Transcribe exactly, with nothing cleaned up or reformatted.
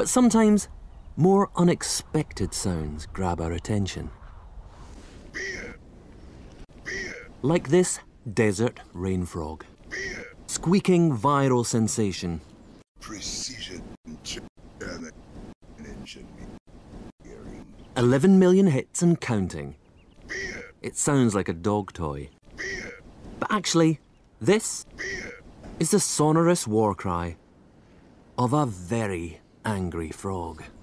But sometimes, more unexpected sounds grab our attention. Beer. Beer. Like this desert rain frog. Beer. Squeaking viral sensation. Precision. eleven million hits and counting. Beer. It sounds like a dog toy. Beer. But actually, this Beer. is the sonorous war cry of a very angry frog.